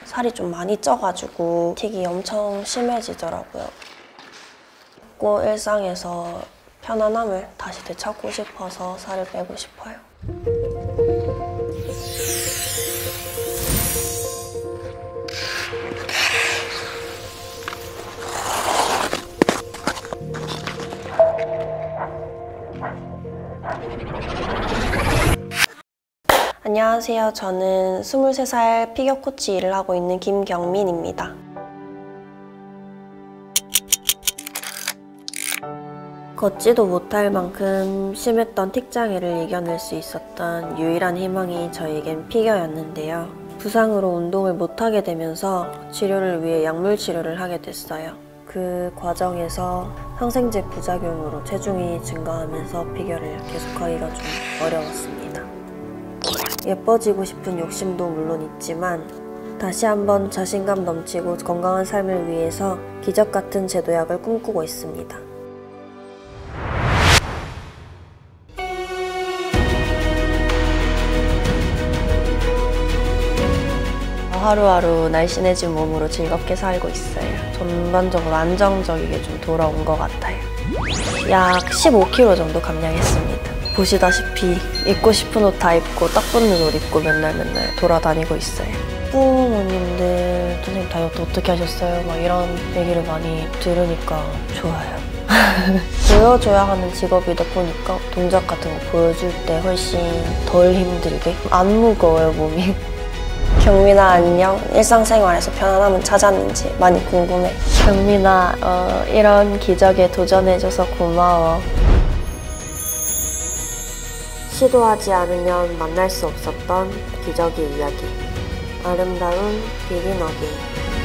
살이 좀 많이 쪄가지고 틱이 엄청 심해지더라고요. 꼭 일상에서 편안함을 다시 되찾고 싶어서 살을 빼고 싶어요. 안녕하세요. 저는 23살 피겨 코치 일을 하고 있는 김경민입니다. 걷지도 못할 만큼 심했던 틱 장애를 이겨낼 수 있었던 유일한 희망이 저에겐 피겨였는데요. 부상으로 운동을 못하게 되면서 치료를 위해 약물 치료를 하게 됐어요. 그 과정에서 항생제 부작용으로 체중이 증가하면서 피겨를 계속하기가 좀 어려웠습니다. 예뻐지고 싶은 욕심도 물론 있지만 다시 한번 자신감 넘치고 건강한 삶을 위해서 기적 같은 제도약을 꿈꾸고 있습니다. 하루하루 날씬해진 몸으로 즐겁게 살고 있어요. 전반적으로 안정적이게 좀 돌아온 것 같아요. 약 15kg 정도 감량했습니다. 보시다시피 입고 싶은 옷 다 입고 딱 붙는 옷 입고 맨날 돌아다니고 있어요. 부모님들 선생님 다이어트 어떻게 하셨어요? 막 이런 얘기를 많이 들으니까 좋아요. 보여줘야 하는 직업이다 보니까 동작 같은 거 보여줄 때 훨씬 덜 힘들게 안 무거워요, 몸이. 경민아 안녕. 일상생활에서 편안함은 찾았는지 많이 궁금해. 경민아 이런 기적에 도전해줘서 고마워. 시도하지 않으면 만날 수 없었던 기적의 이야기. 아름다운 비긴 어게인.